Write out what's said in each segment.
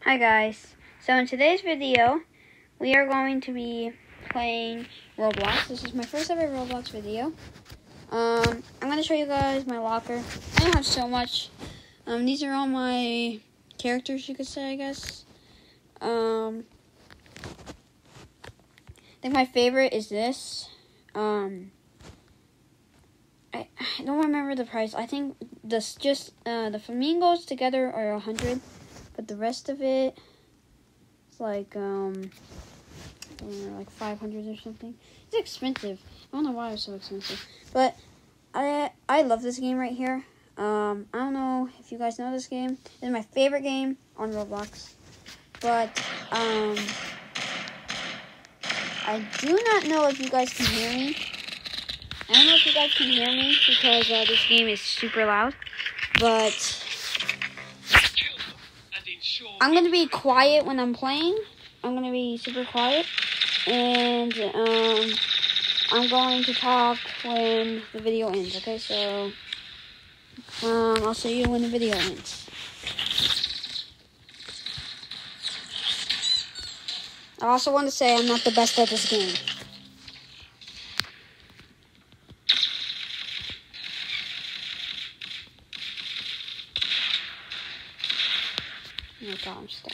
Hi guys, so in today's video, we are going to be playing Roblox. This is my first ever Roblox video. I'm going to show you guys my locker. I don't have so much. These are all my characters, you could say, I guess. I think my favorite is this. I don't remember the price. I think the flamingos together are 100. But the rest of it is like 500 or something. It's expensive. I don't know why it's so expensive. But I love this game right here. I don't know if you guys know this game. It's my favorite game on Roblox. But I do not know if you guys can hear me. I don't know if you guys can hear me because this game is super loud. But I'm going to be quiet when I'm playing. I'm going to be super quiet. And I'm going to talk when the video ends. Okay, so I'll see you when the video ends. I also want to say I'm not the best at this game. Oh my god, I'm stuck.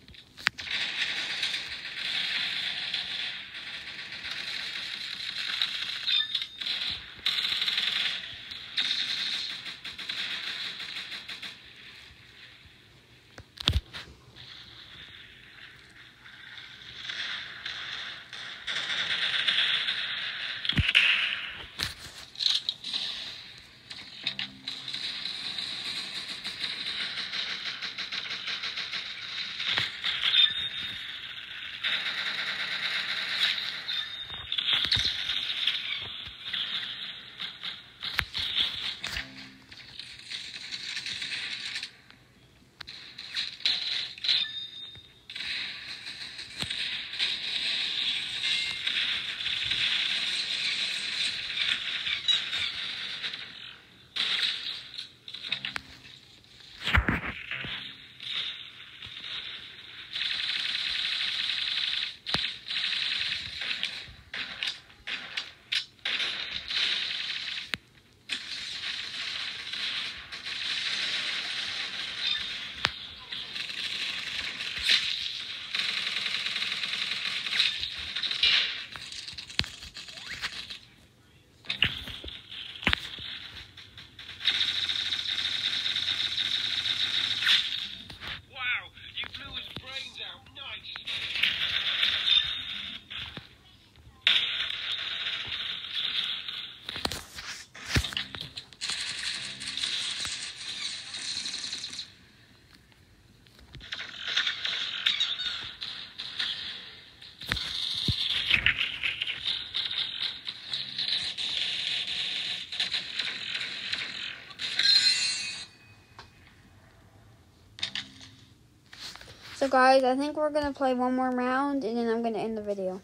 So guys, I think we're going to play one more round and then I'm going to end the video.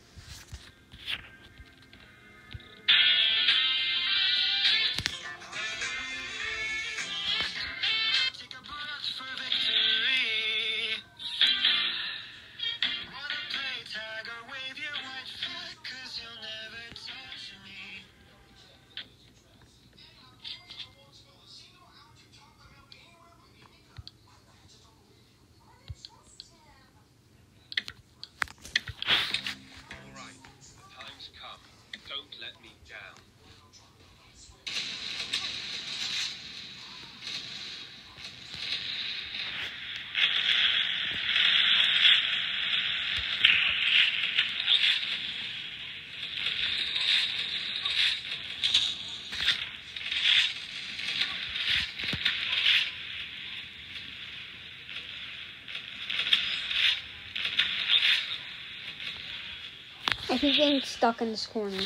I keep getting stuck in this corner.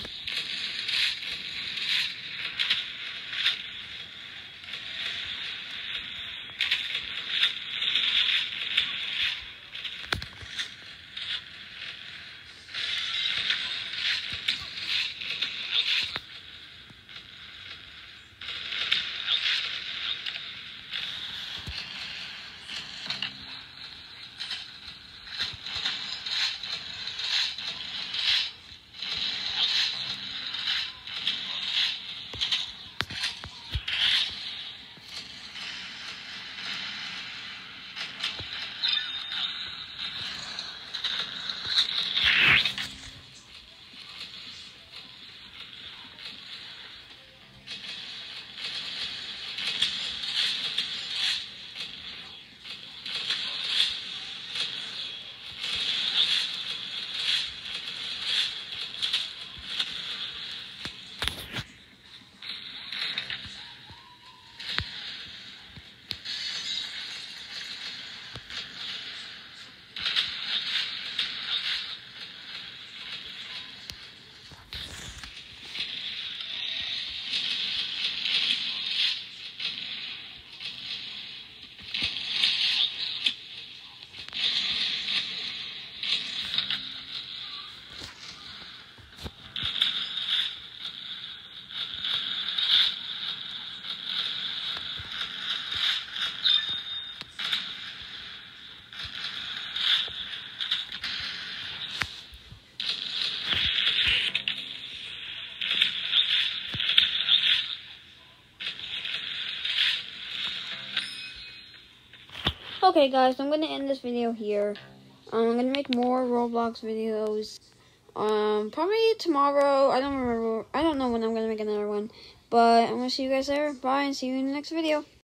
Okay, guys, I'm going to end this video here. I'm going to make more Roblox videos. Probably tomorrow. I don't know when I'm going to make another one. But I'm going to see you guys there. Bye, and see you in the next video.